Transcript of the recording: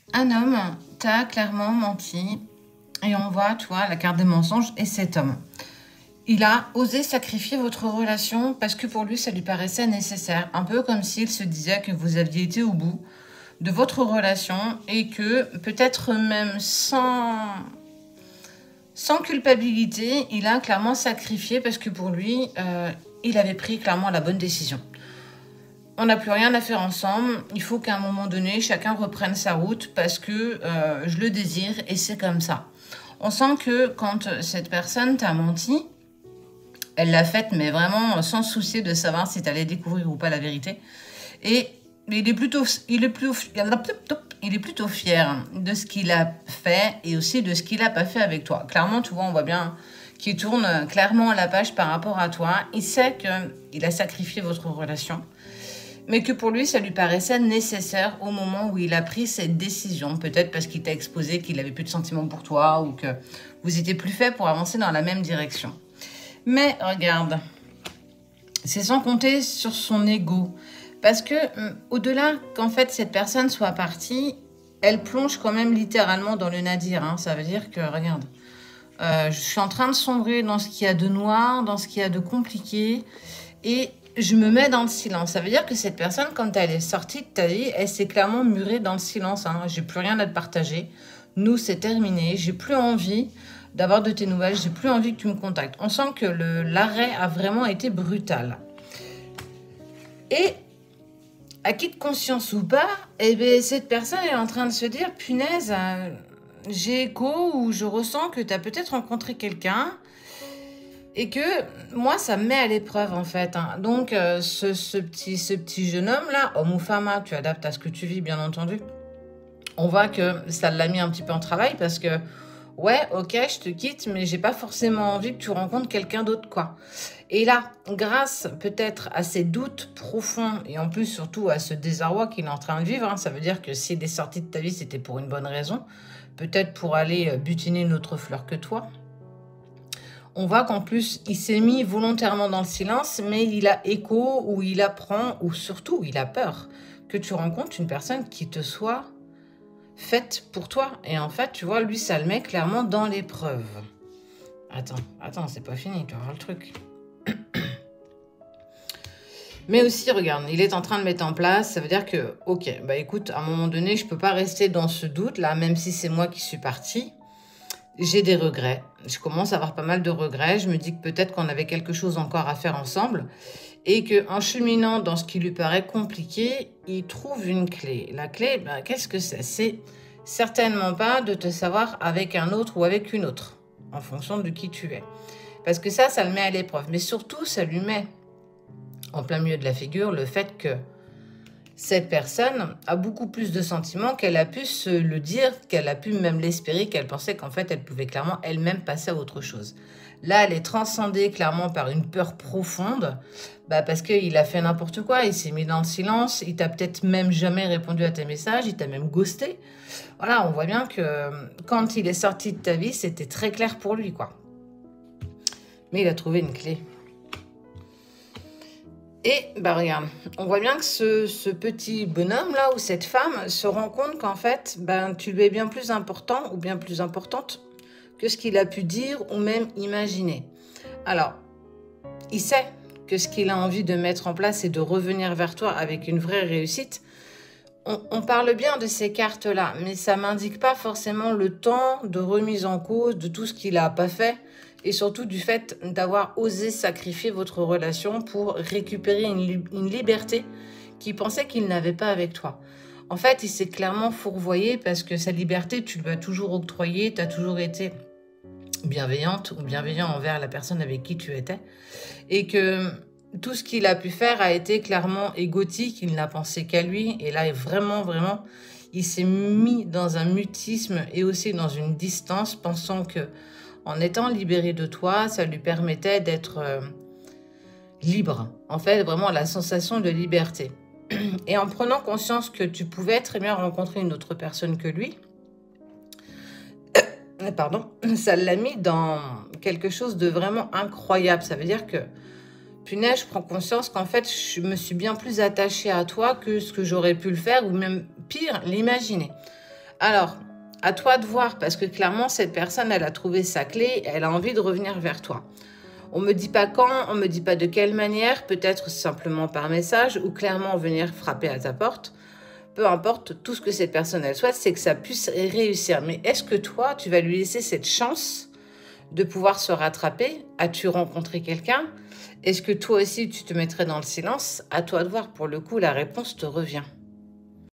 Un homme t'a clairement menti et on voit, tu vois, la carte des mensonges et cet homme. Il a osé sacrifier votre relation parce que pour lui, ça lui paraissait nécessaire. Un peu comme s'il se disait que vous aviez été au bout de votre relation et que peut-être même sans culpabilité, il a clairement sacrifié parce que pour lui, il avait pris clairement la bonne décision. On n'a plus rien à faire ensemble. Il faut qu'à un moment donné, chacun reprenne sa route parce que je le désire et c'est comme ça. On sent que quand cette personne t'a menti, elle l'a faite, mais vraiment sans souci de savoir si tu allais découvrir ou pas la vérité. Et il est plutôt fier de ce qu'il a fait et aussi de ce qu'il n'a pas fait avec toi. Clairement, tu vois, on voit bien qu'il tourne clairement la page par rapport à toi. Il sait qu'il a sacrifié votre relation, mais que pour lui, ça lui paraissait nécessaire au moment où il a pris cette décision. Peut-être parce qu'il t'a exposé qu'il n'avait plus de sentiments pour toi ou que vous étiez plus fait pour avancer dans la même direction. Mais regarde, c'est sans compter sur son ego. Parce que au-delà qu'en fait cette personne soit partie, elle plonge quand même littéralement dans le nadir. Hein. Ça veut dire que, regarde, je suis en train de sombrer dans ce qu'il y a de noir, dans ce qu'il y a de compliqué. Et je me mets dans le silence. Ça veut dire que cette personne, quand elle est sortie de ta vie, elle s'est clairement murée dans le silence. Hein. J'ai plus rien à te partager. Nous, c'est terminé. J'ai plus envie d'avoir de tes nouvelles. J'ai plus envie que tu me contactes. On sent que l'arrêt a vraiment été brutal. Et acquis de conscience ou pas, eh bien, cette personne est en train de se dire, punaise, j'ai écho ou je ressens que tu as peut-être rencontré quelqu'un et que moi, ça me met à l'épreuve, en fait. Hein. Donc, ce petit jeune homme-là, homme ou femme, tu adaptes à ce que tu vis, bien entendu. On voit que ça l'a mis un petit peu en travail parce que, ouais, ok, je te quitte, mais j'ai pas forcément envie que tu rencontres quelqu'un d'autre, quoi. Et là, grâce peut-être à ces doutes profonds et en plus surtout à ce désarroi qu'il est en train de vivre, hein, ça veut dire que s'il est sorti de ta vie, c'était pour une bonne raison, peut-être pour aller butiner une autre fleur que toi. On voit qu'en plus, il s'est mis volontairement dans le silence, mais il a écho ou il apprend ou surtout il a peur que tu rencontres une personne qui te soit faite pour toi. Et en fait, tu vois, lui, ça le met clairement dans l'épreuve. Attends, c'est pas fini, tu vas voir le truc. Mais aussi, regarde, il est en train de mettre en place, ça veut dire que, ok, bah écoute, à un moment donné, je peux pas rester dans ce doute-là, même si c'est moi qui suis partie. J'ai des regrets. Je commence à avoir pas mal de regrets. Je me dis que peut-être qu'on avait quelque chose encore à faire ensemble et qu'en cheminant dans ce qui lui paraît compliqué, il trouve une clé. La clé, bah, qu'est-ce que c'est? C'est certainement pas de te savoir avec un autre ou avec une autre, en fonction de qui tu es. Parce que ça le met à l'épreuve. Mais surtout, ça lui met en plein milieu de la figure le fait que cette personne a beaucoup plus de sentiments qu'elle a pu se le dire, qu'elle a pu même l'espérer, qu'elle pensait qu'en fait, elle pouvait clairement elle-même passer à autre chose. Là, elle est transcendée clairement par une peur profonde, parce qu'il a fait n'importe quoi, il s'est mis dans le silence, il t'a peut-être même jamais répondu à tes messages, il t'a même ghosté. Voilà, on voit bien que quand il est sorti de ta vie, c'était très clair pour lui, quoi. Mais il a trouvé une clé. Et regarde, on voit bien que ce petit bonhomme-là ou cette femme se rend compte qu'en fait, tu lui es bien plus important ou bien plus importante que ce qu'il a pu dire ou même imaginer. Alors, il sait que ce qu'il a envie de mettre en place, c'est de revenir vers toi avec une vraie réussite. On parle bien de ces cartes-là, mais ça ne m'indique pas forcément le temps de remise en cause de tout ce qu'il n'a pas fait et surtout du fait d'avoir osé sacrifier votre relation pour récupérer une liberté qu'il pensait qu'il n'avait pas avec toi. En fait, il s'est clairement fourvoyé parce que sa liberté, tu lui as toujours octroyée, tu as toujours été bienveillante ou bienveillant envers la personne avec qui tu étais et que tout ce qu'il a pu faire a été clairement égotique, il n'a pensé qu'à lui et là, vraiment, il s'est mis dans un mutisme et aussi dans une distance pensant que en étant libéré de toi, ça lui permettait d'être libre. En fait, vraiment la sensation de liberté. Et en prenant conscience que tu pouvais très bien rencontrer une autre personne que lui, ça l'a mis dans quelque chose de vraiment incroyable. Ça veut dire que, punaise, je prends conscience qu'en fait, je me suis bien plus attachée à toi que ce que j'aurais pu le faire ou même pire, l'imaginer. Alors, à toi de voir, parce que clairement, cette personne, elle a trouvé sa clé, elle a envie de revenir vers toi. On me dit pas quand, on me dit pas de quelle manière, peut-être simplement par message ou clairement venir frapper à ta porte. Peu importe, tout ce que cette personne elle souhaite, c'est que ça puisse réussir. Mais est-ce que toi, tu vas lui laisser cette chance de pouvoir se rattraper? As-tu rencontré quelqu'un? Est-ce que toi aussi, tu te mettrais dans le silence? À toi de voir. Pour le coup, la réponse te revient.